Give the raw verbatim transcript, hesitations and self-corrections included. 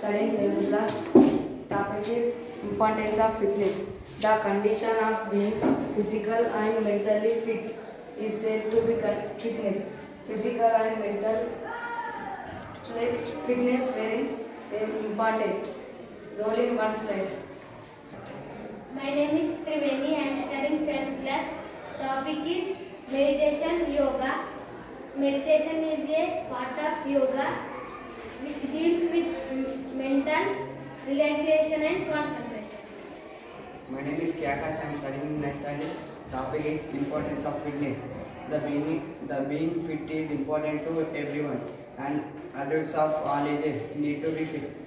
studying seventh class. Topic is importance of fitness. The condition of being physical and mentally fit is said to be fitness. Physical and mental fitness very important role in one's life. My name is Triveni. I am studying seventh class. Topic is meditation, yoga. Meditation is a part of yoga which deals with mental relaxation and concentration. My name is Kyakas. I am studying next study. Topic is importance of fitness. The being, the being fit is important to everyone, and adults of all ages need to be fit.